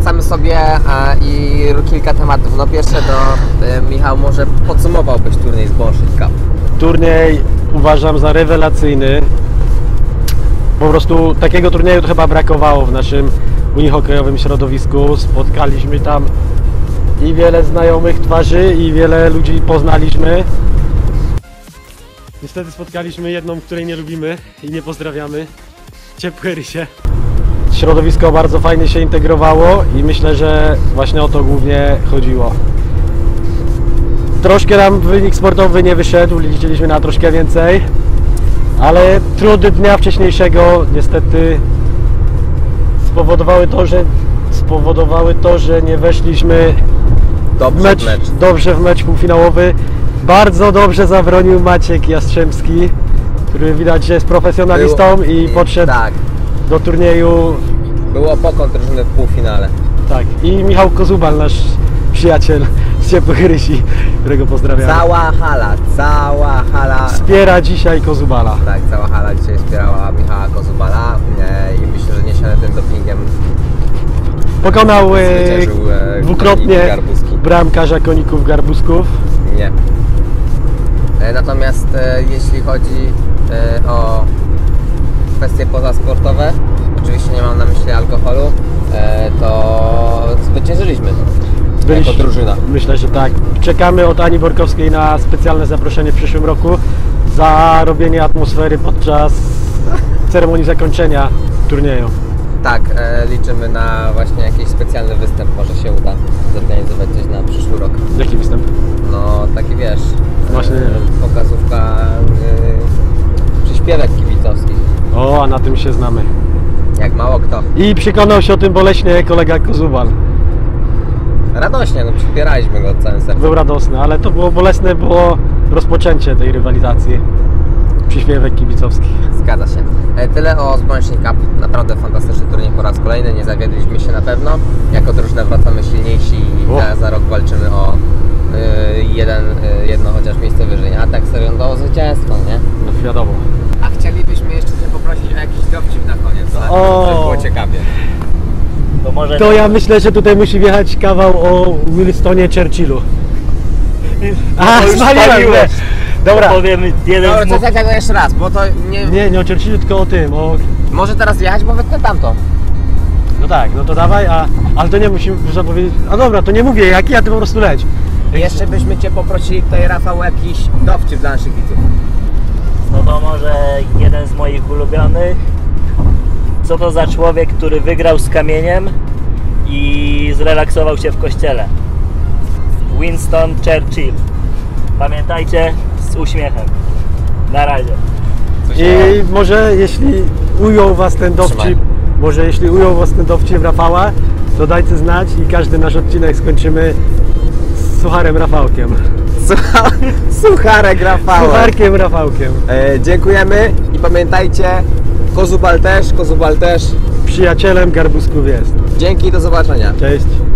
wracamy sobie i kilka tematów. No pierwsze to Michał, może podsumowałbyś turniej z Bullshit Cup? Turniej uważam za rewelacyjny. Po prostu takiego turnieju to chyba brakowało w naszym unihokejowym środowisku. Spotkaliśmy tam i wiele znajomych twarzy i wiele ludzi poznaliśmy. Niestety spotkaliśmy jedną, której nie lubimy i nie pozdrawiamy. Ciepłe rysie. Środowisko bardzo fajnie się integrowało i myślę, że właśnie o to głównie chodziło. Troszkę nam wynik sportowy nie wyszedł, liczyliśmy na troszkę więcej, ale trudy dnia wcześniejszego niestety spowodowały to, że nie weszliśmy dobrze w mecz półfinałowy. Bardzo dobrze zabronił Maciek Jastrzębski, który widać, że jest profesjonalistą i podszedł do turnieju. Było pokon drużyny w półfinale. Tak, i Michał Kozubal, nasz przyjaciel z Ciepłych Rysi, którego pozdrawiamy. Cała hala wspiera dzisiaj Kozubala. Tak, cała hala dzisiaj wspierała Michała Kozubala i myślę, że niesiony tym dopingiem pokonał dwukrotnie bramkarza Koników Garbusków. Nie. Natomiast jeśli chodzi o kwestie pozasportowe, oczywiście nie mam na myśli alkoholu, to zwyciężyliśmy jako drużyna. Myślę, że tak. Czekamy od Ani Borkowskiej na specjalne zaproszenie w przyszłym roku za robienie atmosfery podczas ceremonii zakończenia turnieju. Tak, liczymy na właśnie jakiś specjalny występ, może się uda zorganizować coś na przyszły rok. Jaki występ? No taki wiesz, właśnie pokazówka, przyśpiewek kibicowskich. O, a na tym się znamy. Jak mało kto. I przekonał się o tym boleśnie kolega Kozubal. Radośnie, no wspieraliśmy go całym sercem. Był radosny, ale to było bolesne, było rozpoczęcie tej rywalizacji. Przyśpiewek kibicowskich. Zgadza się. Tyle o Bullshit Cup. Naprawdę fantastyczny turniej po raz kolejny. Nie zawiedliśmy się na pewno. Jako drużyna wracamy silniejsi i za rok walczymy o jedno chociaż miejsce wyżej. A tak serio, to o zwycięstwo, nie? No wiadomo. A chcielibyśmy jeszcze Cię poprosić o jakiś dowcip na koniec. Żeby było ciekawie. To ja myślę, że tutaj musi wjechać kawał o Winstonie Churchillu. A, spaliłem! Dobra. Powiem jeden Dobra, to jeszcze raz, bo to nie... Nie o Churchillu, tylko o tym, o... Może teraz jechać, bo wytnę tamto. No tak, no to dawaj, ale to nie musimy zapowiedzieć... A dobra, to nie mówię jaki, a ty po prostu leć. Jeszcze byśmy Cię poprosili tutaj, Rafał, jakiś dowcip dla naszych widzów. No to może jeden z moich ulubionych. Co to za człowiek, który wygrał z kamieniem i zrelaksował się w kościele? Winston Churchill. Pamiętajcie, z uśmiechem. Na razie. I może jeśli ujął was ten dowcip, Rafała, to dajcie znać i każdy nasz odcinek skończymy z Sucharem Rafałkiem. Sucharkiem Rafałkiem. Dziękujemy i pamiętajcie, Kozubal też. Przyjacielem Garbusków jest. Dzięki, do zobaczenia. Cześć.